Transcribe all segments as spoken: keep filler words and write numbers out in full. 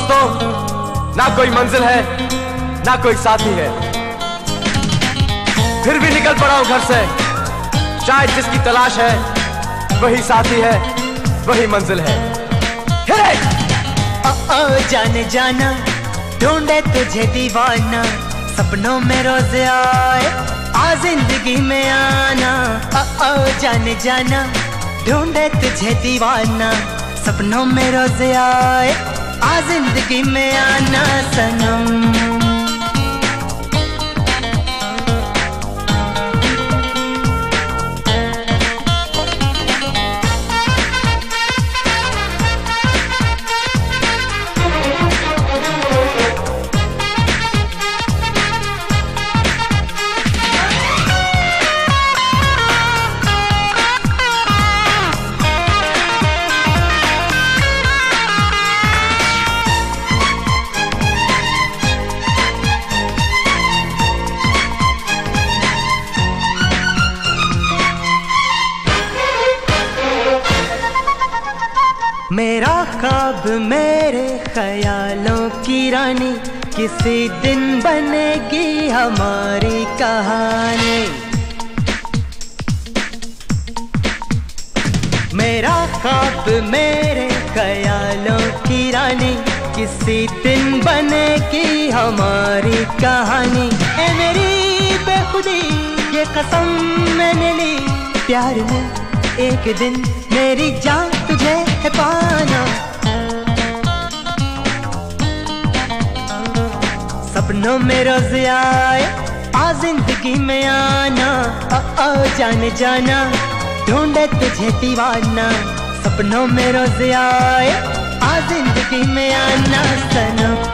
दोस्तों, ना कोई मंजिल है ना कोई साथी है, फिर भी निकल पड़ा हूं घर से। शायद जिसकी तलाश है वही साथी है, वही मंजिल है। ओ ओ जाने जाना, ढूंढे तुझे दीवाना, सपनों में रोज आए आ जिंदगी में आना। ओ ओ जाने जाना, ढूंढे तुझे दीवाना, सपनों में रोज आए आ जिंदगी में आना सनम। मेरा ख्वाब मेरे ख्यालों की रानी, किसी दिन बनेगी हमारी कहानी। मेरा ख्वाब मेरे ख्यालों की रानी, किसी दिन बनेगी हमारी कहानी। ए मेरी बेखुदी ये कसम मैंने ली, प्यार में एक दिन मेरी जान तुझे है पाना। सपनों में रोज आए आ जिंदगी में आना। ओ ओ जाने जाना, ढूंढे तुझे दीवाना, सपनों में रोज आए आ जिंदगी में आना सनम।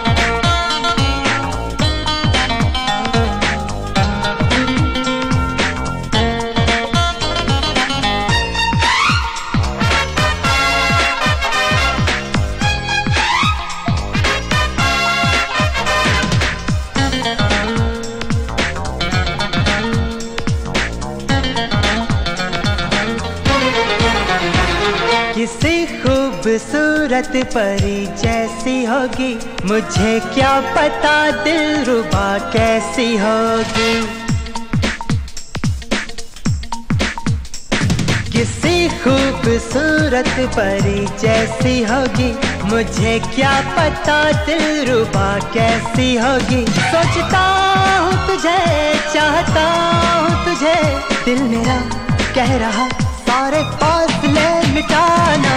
किसी खूबसूरत परी जैसी होगी, मुझे क्या पता दिलरुबा कैसी होगी। किसी खूबसूरत परी जैसी होगी, मुझे क्या पता दिलरुबा कैसी होगी। सोचता हूँ तुझे, चाहता हूँ तुझे, दिल मेरा कह रहा सारे फासले मिटाना।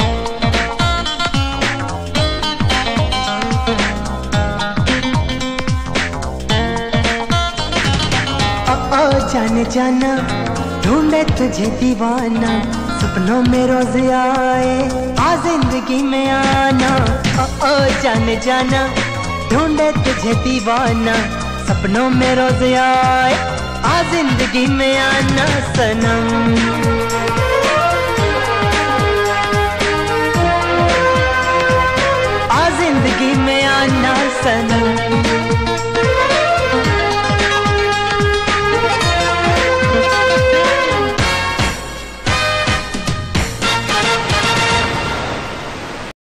ओ ओ जाने जाना, ढूंढे तुझे दीवाना, सपनों में रोज आए आ जिंदगी में आना। ओ ओ जाने जाना, ढूंढे तुझे दीवाना, सपनों में रोज आए आ जिंदगी में आना सनम। जिंदगी में आना सनम।